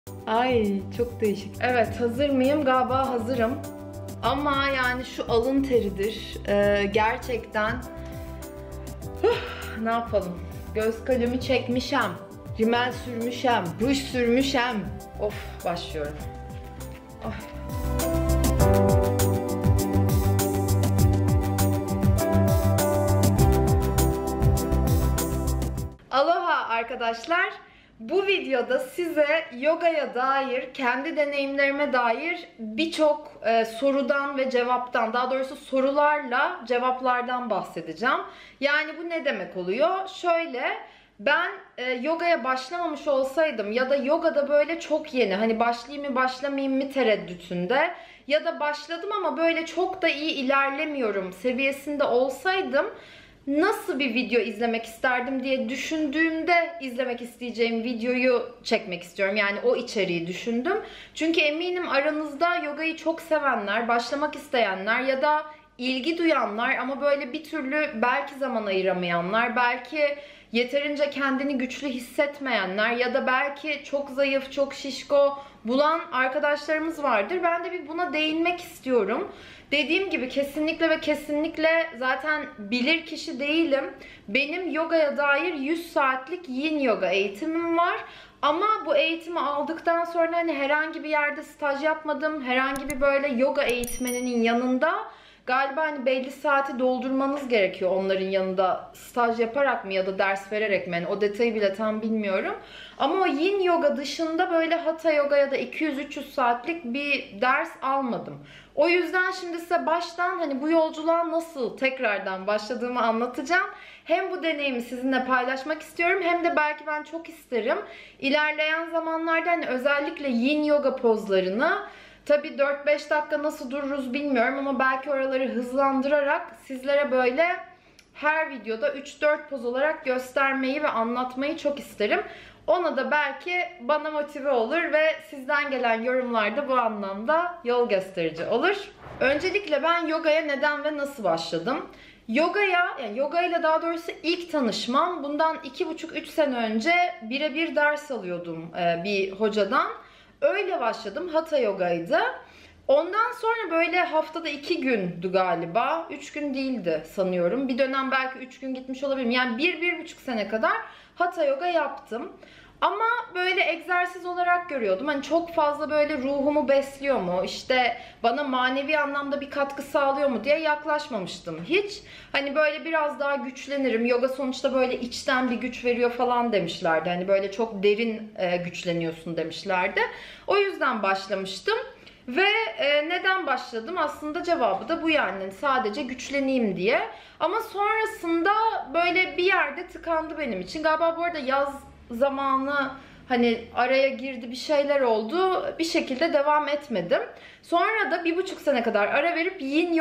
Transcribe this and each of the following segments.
Ay çok değişik. Evet, hazır mıyım? Galiba hazırım. Ama yani şu alın teridir. Gerçekten ne yapalım? Göz kalemi çekmişem, rimel sürmüşem, ruj sürmüşem. Of, başlıyorum. Ay. Aloha arkadaşlar. Bu videoda size yogaya dair, kendi deneyimlerime dair birçok sorudan ve cevaptan, daha doğrusu sorularla cevaplardan bahsedeceğim. Yani bu ne demek oluyor? Şöyle, ben yogaya başlamamış olsaydım ya da yogada böyle çok yeni, hani başlayayım mı başlamayayım mı tereddütünde ya da başladım ama böyle çok da iyi ilerlemiyorum seviyesinde olsaydım, nasıl bir video izlemek isterdim diye düşündüğümde izlemek isteyeceğim videoyu çekmek istiyorum. Yani o içeriği düşündüm. Çünkü eminim aranızda yogayı çok sevenler, başlamak isteyenler ya da ilgi duyanlar ama böyle bir türlü belki zaman ayıramayanlar, belki yeterince kendini güçlü hissetmeyenler ya da belki çok zayıf, çok şişko bulan arkadaşlarımız vardır. Ben de bir buna değinmek istiyorum. Dediğim gibi kesinlikle ve kesinlikle zaten bilir kişi değilim. Benim yogaya dair 100 saatlik yin yoga eğitimim var. Ama bu eğitimi aldıktan sonra hani herhangi bir yerde staj yapmadım. Herhangi bir böyle yoga eğitmeninin yanında galiba hani belli saati doldurmanız gerekiyor onların yanında staj yaparak mı ya da ders vererek mi? Yani o detayı bile tam bilmiyorum. Ama o yin yoga dışında böyle hatha yoga ya da 200-300 saatlik bir ders almadım. O yüzden şimdi size baştan hani bu yolculuğa nasıl tekrardan başladığımı anlatacağım. Hem bu deneyimi sizinle paylaşmak istiyorum hem de belki ben çok isterim İlerleyen zamanlarda hani özellikle yin yoga pozlarını, tabii 4-5 dakika nasıl dururuz bilmiyorum ama belki oraları hızlandırarak sizlere böyle her videoda 3-4 poz olarak göstermeyi ve anlatmayı çok isterim. Ona da belki bana motive olur ve sizden gelen yorumlar da bu anlamda yol gösterici olur. Öncelikle ben yogaya neden ve nasıl başladım? Yani yoga ile daha doğrusu ilk tanışmam bundan 2,5-3 sene önce birebir ders alıyordum bir hocadan. Öyle başladım. Hatha yogaydı. Ondan sonra böyle haftada 2 gündü galiba. 3 gün değildi sanıyorum. Bir dönem belki 3 gün gitmiş olabilirim. Yani 1-1,5 sene kadar hatha yoga yaptım. Ama böyle egzersiz olarak görüyordum. Hani çok fazla böyle ruhumu besliyor mu, işte bana manevi anlamda bir katkı sağlıyor mu diye yaklaşmamıştım hiç. Hani böyle biraz daha güçlenirim. Yoga sonuçta böyle içten bir güç veriyor falan demişlerdi. Hani böyle çok derin güçleniyorsun demişlerdi. O yüzden başlamıştım. Ve neden başladım? Aslında cevabı da bu yani. Sadece güçleneyim diye. Ama sonrasında böyle bir yerde tıkandı benim için. Galiba bu arada yaz zamanı hani araya girdi, bir şeyler oldu. Bir şekilde devam etmedim. Sonra da 1,5 sene kadar ara verip yin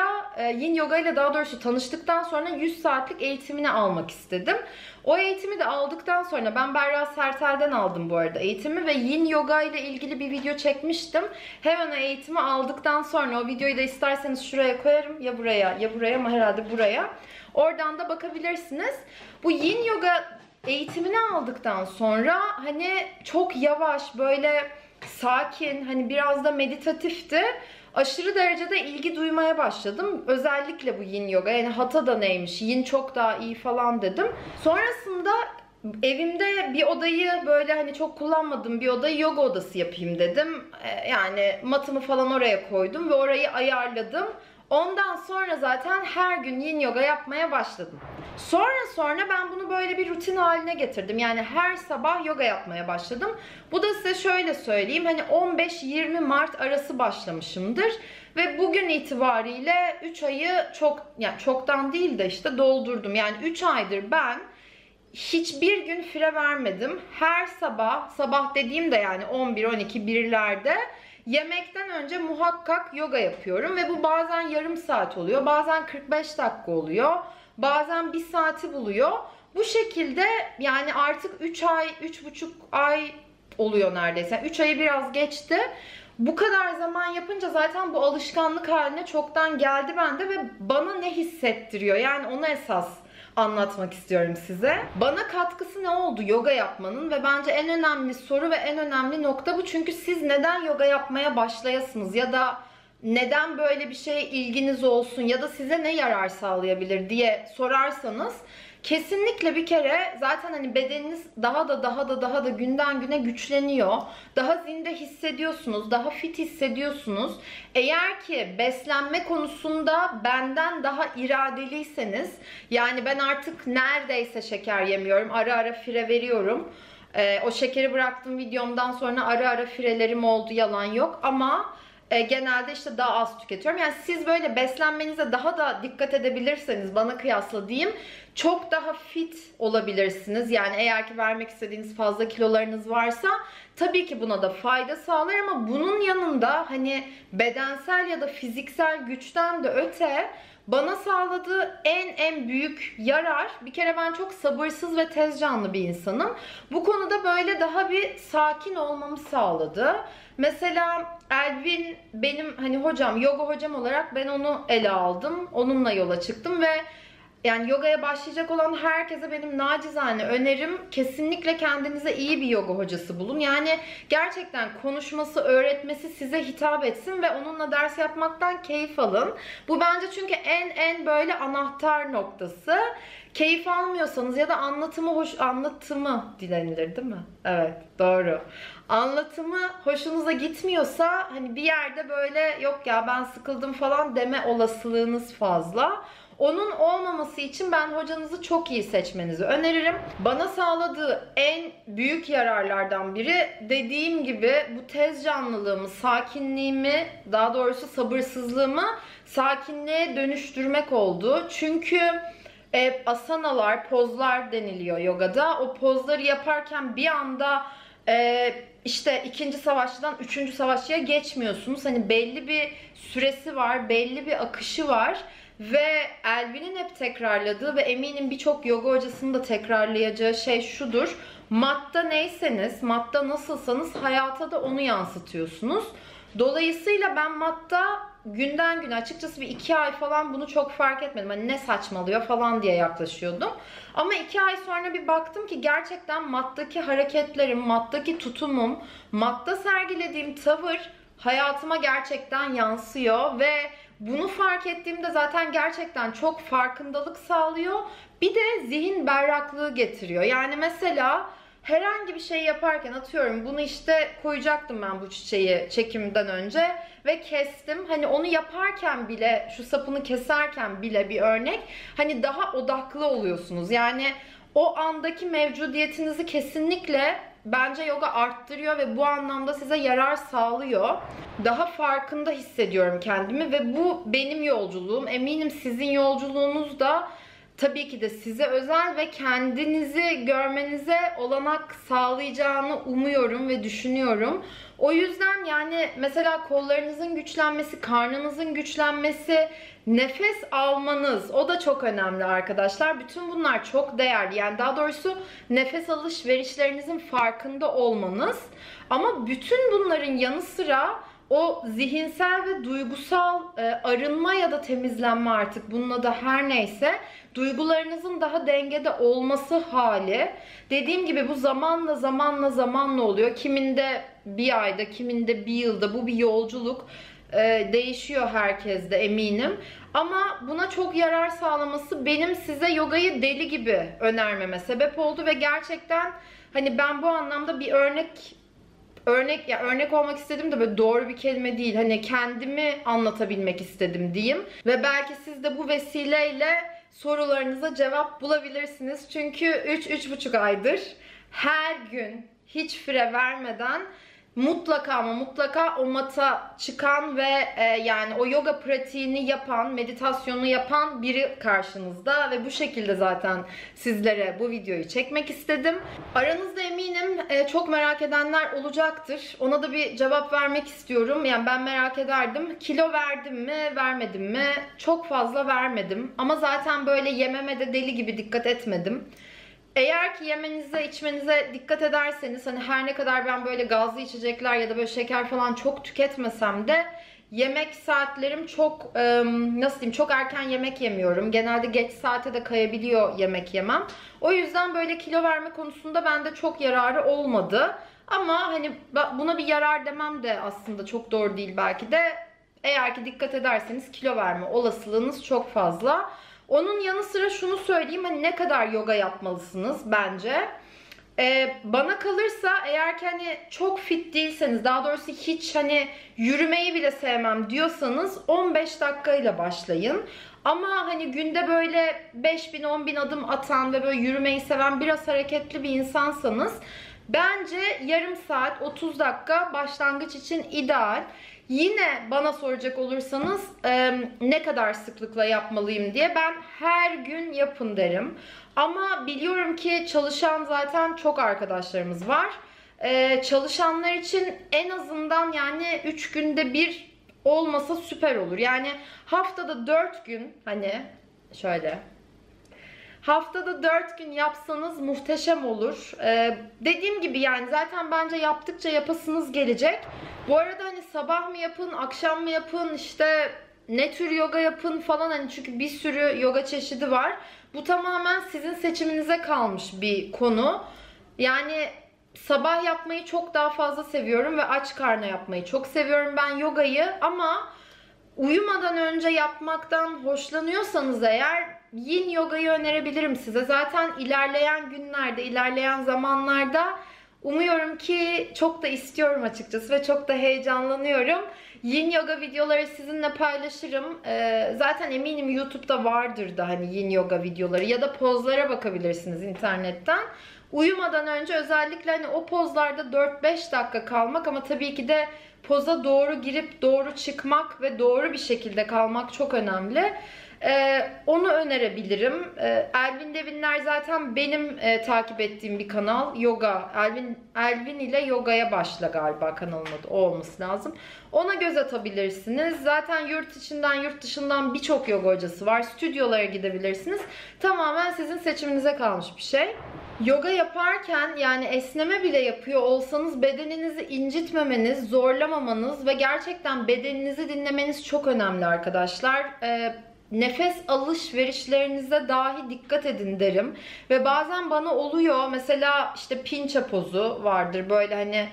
yoga ile daha doğrusu tanıştıktan sonra 100 saatlik eğitimini almak istedim. O eğitimi de aldıktan sonra ben Berra Sertel'den aldım bu arada eğitimi ve yin yoga ile ilgili bir video çekmiştim. Hemen o eğitimi aldıktan sonra o videoyu da isterseniz şuraya koyarım, ya buraya ya buraya ama herhalde buraya. Oradan da bakabilirsiniz. Bu yin yoga eğitimini aldıktan sonra hani çok yavaş, böyle sakin, hani biraz da meditatifti. Aşırı derecede ilgi duymaya başladım. Özellikle bu yin yoga. Yani hatha da neymiş, yin çok daha iyi falan dedim. Sonrasında evimde bir odayı böyle hani çok kullanmadığım bir odayı yoga odası yapayım dedim. Yani matımı falan oraya koydum ve orayı ayarladım. Ondan sonra zaten her gün yin yoga yapmaya başladım. Sonra ben bunu böyle bir rutin haline getirdim. Yani her sabah yoga yapmaya başladım. Bu da size şöyle söyleyeyim. Hani 15-20 Mart arası başlamışımdır. Ve bugün itibariyle 3 ayı çoktan değil de işte doldurdum. Yani 3 aydır ben hiçbir gün fire vermedim. Her sabah dediğimde yani 11-12 birlerde yemekten önce muhakkak yoga yapıyorum ve bu bazen yarım saat oluyor, bazen 45 dakika oluyor, bazen 1 saati buluyor. Bu şekilde yani artık 3 ay, 3,5 ay oluyor neredeyse. 3 ayı biraz geçti. Bu kadar zaman yapınca zaten bu alışkanlık haline çoktan geldi bende ve bana ne hissettiriyor? Yani ona esas anlatmak istiyorum size. Bana katkısı ne oldu yoga yapmanın ve bence en önemli soru ve en önemli nokta bu. Çünkü siz neden yoga yapmaya başlayasınız ya da neden böyle bir şeye ilginiz olsun ya da size ne yarar sağlayabilir diye sorarsanız kesinlikle bir kere zaten hani bedeniniz daha da günden güne güçleniyor. Daha zinde hissediyorsunuz, daha fit hissediyorsunuz. Eğer ki beslenme konusunda benden daha iradeliyseniz, yani ben artık neredeyse şeker yemiyorum, ara ara fire veriyorum. O şekeri bıraktığım videomdan sonra ara ara firelerim oldu, yalan yok, ama genelde işte daha az tüketiyorum. Yani siz böyle beslenmenize daha da dikkat edebilirseniz, bana kıyasla diyeyim, çok daha fit olabilirsiniz. Yani eğer ki vermek istediğiniz fazla kilolarınız varsa tabii ki buna da fayda sağlar, ama bunun yanında hani bedensel ya da fiziksel güçten de öte bana sağladığı en büyük yarar, bir kere ben çok sabırsız ve tez canlı bir insanım. Bu konuda böyle daha bir sakin olmamı sağladı. Mesela Elvin benim hani hocam, yoga hocam olarak ben onu ele aldım. Onunla yola çıktım ve yani yogaya başlayacak olan herkese benim nacizane önerim, kesinlikle kendinize iyi bir yoga hocası bulun. Yani gerçekten konuşması, öğretmesi size hitap etsin ve onunla ders yapmaktan keyif alın. Bu bence çünkü en böyle anahtar noktası. Keyif almıyorsanız ya da anlatımı dilenilir değil mi? Evet, doğru. Anlatımı hoşunuza gitmiyorsa hani bir yerde böyle yok ya ben sıkıldım falan deme olasılığınız fazla. Onun olmaması için ben hocanızı çok iyi seçmenizi öneririm. Bana sağladığı en büyük yararlardan biri, dediğim gibi, bu tez canlılığımı, sakinliğimi, daha doğrusu sabırsızlığımı sakinliğe dönüştürmek oldu. Çünkü asanalar, pozlar deniliyor yogada. O pozları yaparken bir anda işte ikinci savaşçıdan üçüncü savaşçıya geçmiyorsunuz. Hani belli bir süresi var, belli bir akışı var. Ve Elvin'in hep tekrarladığı ve eminim birçok yoga hocasının da tekrarlayacağı şey şudur: matta neyseniz, matta nasılsanız hayata da onu yansıtıyorsunuz. Dolayısıyla ben matta günden güne, açıkçası bir 2 ay falan bunu çok fark etmedim. Hani ne saçmalıyor falan diye yaklaşıyordum. Ama 2 ay sonra bir baktım ki gerçekten mattaki hareketlerim, mattaki tutumum, matta sergilediğim tavır hayatıma gerçekten yansıyor ve bunu fark ettiğimde zaten gerçekten çok farkındalık sağlıyor. Bir de zihin berraklığı getiriyor. Yani mesela herhangi bir şey yaparken, atıyorum bunu işte koyacaktım ben bu çiçeği çekimden önce ve kestim. Hani onu yaparken bile, şu sapını keserken bile bir örnek, hani daha odaklı oluyorsunuz. Yani o andaki mevcudiyetinizi kesinlikle bence yoga arttırıyor ve bu anlamda size yarar sağlıyor. Daha farkında hissediyorum kendimi ve bu benim yolculuğum. Eminim sizin yolculuğunuz da tabii ki de size özel ve kendinizi görmenize olanak sağlayacağını umuyorum ve düşünüyorum. O yüzden yani mesela kollarınızın güçlenmesi, karnınızın güçlenmesi, nefes almanız, o da çok önemli arkadaşlar. Bütün bunlar çok değerli. Yani daha doğrusu nefes alışverişlerinizin farkında olmanız. Ama bütün bunların yanı sıra o zihinsel ve duygusal arınma ya da temizlenme, artık bunun adı her neyse, duygularınızın daha dengede olması hali. Dediğim gibi bu zamanla oluyor. Kiminde bir ayda, kiminde bir yılda, bu bir yolculuk. Değişiyor herkeste eminim. Ama buna çok yarar sağlaması benim size yogayı deli gibi önermeme sebep oldu ve gerçekten hani ben bu anlamda bir örnek olmak istedim de böyle doğru bir kelime değil. Hani kendimi anlatabilmek istedim diyeyim. Ve belki siz de bu vesileyle sorularınıza cevap bulabilirsiniz. Çünkü 3-3,5 aydır her gün hiç fire vermeden mutlaka ama mutlaka o mata çıkan ve yani o yoga pratiğini yapan, meditasyonu yapan biri karşınızda ve bu şekilde zaten sizlere bu videoyu çekmek istedim. Aranızda eminim çok merak edenler olacaktır. Ona da bir cevap vermek istiyorum. Yani ben merak ederdim. Kilo verdim mi, vermedim mi? Çok fazla vermedim. Ama zaten böyle yememe de deli gibi dikkat etmedim. Eğer ki yemenize, içmenize dikkat ederseniz, hani her ne kadar ben böyle gazlı içecekler ya da böyle şeker falan çok tüketmesem de yemek saatlerim çok nasıl diyeyim, çok erken yemek yemiyorum. Genelde geç saate de kayabiliyor yemek yemem. O yüzden böyle kilo verme konusunda bende çok yararı olmadı. Ama hani buna bir yarar demem de aslında çok doğru değil belki de. Eğer ki dikkat ederseniz kilo verme olasılığınız çok fazla. Onun yanı sıra şunu söyleyeyim, hani ne kadar yoga yapmalısınız bence. Bana kalırsa eğer ki hani çok fit değilseniz, daha doğrusu hiç hani yürümeyi bile sevmem diyorsanız 15 dakikayla başlayın. Ama hani günde böyle 5.000 10.000 adım atan ve böyle yürümeyi seven, biraz hareketli bir insansanız bence yarım saat 30 dakika başlangıç için ideal. Yine bana soracak olursanız ne kadar sıklıkla yapmalıyım diye, ben her gün yapın derim. Ama biliyorum ki çalışan zaten çok arkadaşlarımız var. Çalışanlar için en azından yani 3 günde bir olmasa süper olur. Yani haftada 4 gün, hani şöyle haftada 4 gün yapsanız muhteşem olur. Dediğim gibi yani zaten bence yaptıkça yapasınız gelecek. Bu arada hani sabah mı yapın, akşam mı yapın, işte ne tür yoga yapın falan, hani çünkü bir sürü yoga çeşidi var. Bu tamamen sizin seçiminize kalmış bir konu. Yani sabah yapmayı çok daha fazla seviyorum ve aç karnına yapmayı çok seviyorum ben yogayı, ama uyumadan önce yapmaktan hoşlanıyorsanız eğer Yin yogayı önerebilirim size. Zaten ilerleyen günlerde, ilerleyen zamanlarda umuyorum ki, çok da istiyorum açıkçası ve çok da heyecanlanıyorum, Yin yoga videoları sizinle paylaşırım. Zaten eminim YouTube'da vardır da hani Yin yoga videoları, ya da pozlara bakabilirsiniz internetten. Uyumadan önce özellikle hani o pozlarda 4-5 dakika kalmak, ama tabii ki de poza doğru girip doğru çıkmak ve doğru bir şekilde kalmak çok önemli. Onu önerebilirim. Elvin Devinler zaten benim takip ettiğim bir kanal. Yoga. Elvin ile Yoga'ya başla galiba kanalın adı. O olması lazım. Ona göz atabilirsiniz. Zaten yurt içinden yurt dışından birçok yoga hocası var. Stüdyolara gidebilirsiniz. Tamamen sizin seçiminize kalmış bir şey. Yoga yaparken, yani esneme bile yapıyor olsanız, bedeninizi incitmemeniz, zorlamamanız ve gerçekten bedeninizi dinlemeniz çok önemli arkadaşlar. Nefes alışverişlerinize dahi dikkat edin derim. Ve bazen bana oluyor, mesela işte pinça pozu vardır, böyle hani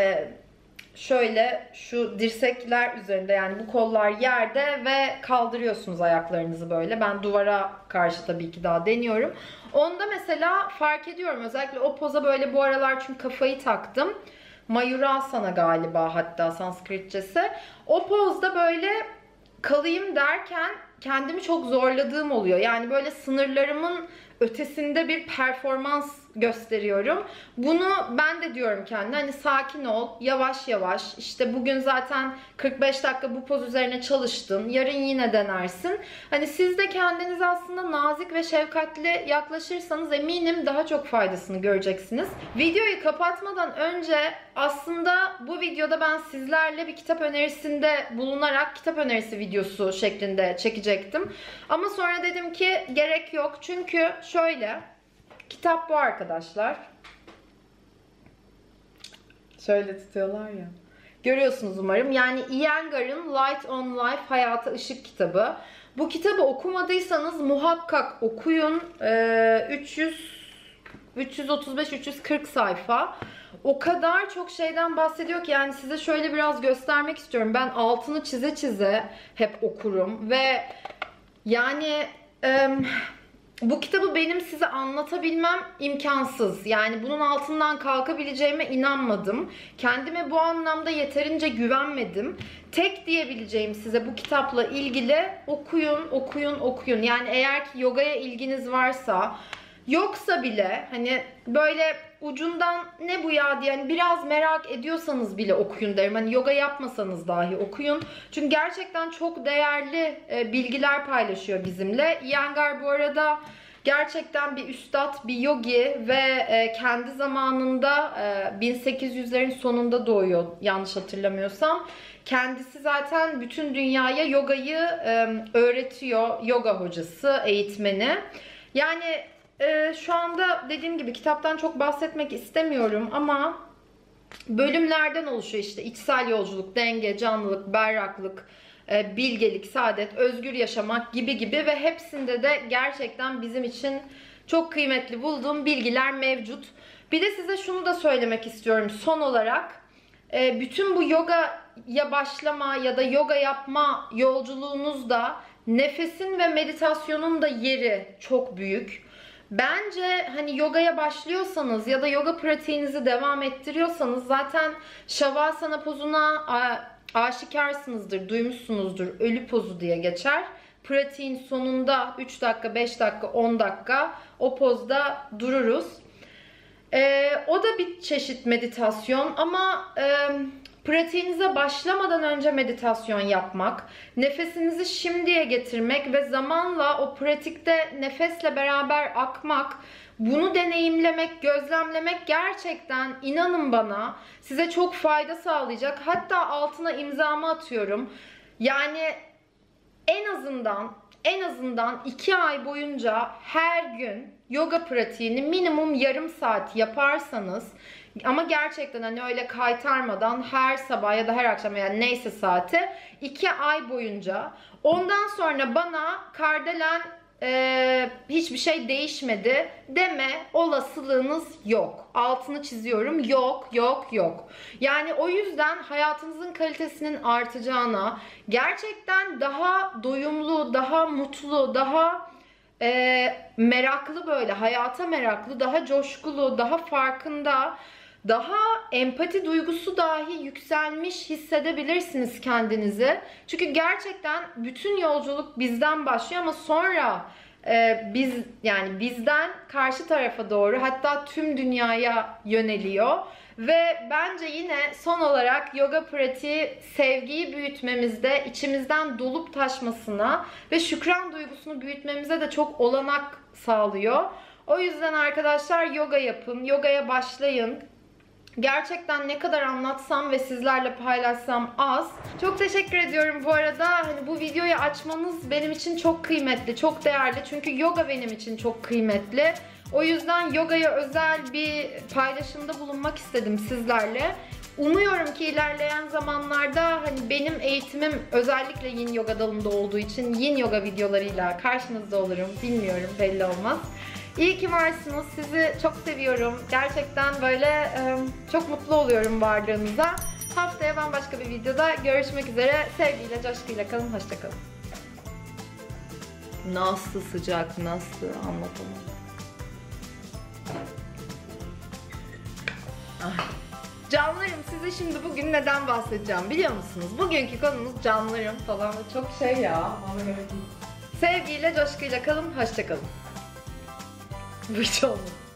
şöyle şu dirsekler üzerinde, yani bu kollar yerde ve kaldırıyorsunuz ayaklarınızı böyle. Ben duvara karşı tabii ki daha deniyorum. Onda mesela fark ediyorum, özellikle o poza böyle bu aralar, çünkü kafayı taktım. Mayurasana galiba, hatta Sanskritçesi. O pozda böyle kalayım derken kendimi çok zorladığım oluyor. Yani böyle sınırlarımın ötesinde bir performans gösteriyorum. Bunu ben de diyorum kendime, hani sakin ol, yavaş yavaş, işte bugün zaten 45 dakika bu poz üzerine çalıştın, yarın yine denersin. Hani siz de kendinize aslında nazik ve şefkatli yaklaşırsanız eminim daha çok faydasını göreceksiniz. Videoyu kapatmadan önce aslında bu videoda ben sizlerle bir kitap önerisinde bulunarak kitap önerisi videosu şeklinde çekecektim. Ama sonra dedim ki gerek yok, çünkü şöyle, kitap bu arkadaşlar. Şöyle tutuyorlar ya. Görüyorsunuz umarım. Yani Iyengar'ın Light on Life, Hayata Işık kitabı. Bu kitabı okumadıysanız muhakkak okuyun. 335-340 sayfa. O kadar çok şeyden bahsediyor ki, yani size şöyle biraz göstermek istiyorum. Ben altını çize çize hep okurum ve yani bu kitabı benim size anlatabilmem imkansız. Yani bunun altından kalkabileceğime inanmadım. Kendime bu anlamda yeterince güvenmedim. Tek diyebileceğim size bu kitapla ilgili, okuyun, okuyun, okuyun. Yani eğer ki yogaya ilginiz varsa, yoksa bile hani böyle ucundan ne bu ya diye hani biraz merak ediyorsanız bile okuyun derim. Hani yoga yapmasanız dahi okuyun. Çünkü gerçekten çok değerli bilgiler paylaşıyor bizimle. Iyengar bu arada gerçekten bir üstad, bir yogi ve kendi zamanında 1800'lerin sonunda doğuyor yanlış hatırlamıyorsam. Kendisi zaten bütün dünyaya yogayı öğretiyor. Yoga hocası, eğitmeni. Yani şu anda dediğim gibi kitaptan çok bahsetmek istemiyorum ama bölümlerden oluşuyor işte: içsel yolculuk, denge, canlılık, berraklık, bilgelik, saadet, özgür yaşamak gibi gibi ve hepsinde de gerçekten bizim için çok kıymetli bulduğum bilgiler mevcut. Bir de size şunu da söylemek istiyorum son olarak. Bütün bu yogaya başlama ya da yoga yapma yolculuğunuzda nefesin ve meditasyonun da yeri çok büyük. Bence hani yogaya başlıyorsanız ya da yoga pratiğinizi devam ettiriyorsanız zaten Shavasana pozuna aşikarsınızdır, duymuşsunuzdur. Ölü pozu diye geçer. Pratiğin sonunda 3 dakika, 5 dakika, 10 dakika o pozda dururuz. O da bir çeşit meditasyon ama pratiğinize başlamadan önce meditasyon yapmak, nefesinizi şimdiye getirmek ve zamanla o pratikte nefesle beraber akmak, bunu deneyimlemek, gözlemlemek gerçekten, inanın bana, size çok fayda sağlayacak. Hatta altına imzamı atıyorum. Yani en azından 2 ay boyunca her gün yoga pratiğini minimum yarım saat yaparsanız, ama gerçekten hani öyle kaytarmadan her sabah ya da her akşam, yani neyse saati, 2 ay boyunca, ondan sonra bana Kardelen hiçbir şey değişmedi deme olasılığınız yok. Altını çiziyorum. Yok, yok, yok. Yani o yüzden hayatınızın kalitesinin artacağına, gerçekten daha doyumlu, daha mutlu, daha meraklı, böyle hayata meraklı, daha coşkulu, daha farkında, daha empati duygusu dahi yükselmiş hissedebilirsiniz kendinizi. Çünkü gerçekten bütün yolculuk bizden başlıyor ama sonra bizden karşı tarafa doğru, hatta tüm dünyaya yöneliyor. Ve bence yine son olarak yoga pratiği sevgiyi büyütmemizde, içimizden dolup taşmasına ve şükran duygusunu büyütmemize de çok olanak sağlıyor. O yüzden arkadaşlar yoga yapın, yogaya başlayın. Gerçekten ne kadar anlatsam ve sizlerle paylaşsam az. Çok teşekkür ediyorum bu arada. Hani bu videoyu açmanız benim için çok kıymetli, çok değerli. Çünkü yoga benim için çok kıymetli. O yüzden yogaya özel bir paylaşımda bulunmak istedim sizlerle. Umuyorum ki ilerleyen zamanlarda hani benim eğitimim özellikle Yin Yoga dalında olduğu için Yin Yoga videolarıyla karşınızda olurum. Bilmiyorum, belli olmaz. İyi ki varsınız. Sizi çok seviyorum. Gerçekten böyle çok mutlu oluyorum varlığınıza. Haftaya bambaşka bir videoda görüşmek üzere. Sevgiyle, coşkuyla kalın. Hoşça kalın. Nasıl sıcak, nasıl anlatamam. Ay. Canlarım, size şimdi bugün neden bahsedeceğim biliyor musunuz? Bugünkü konumuz canlarım falan. Çok şey ya. Sevgiyle, coşkuyla kalın. Hoşça kalın. Bu hiç olmadı.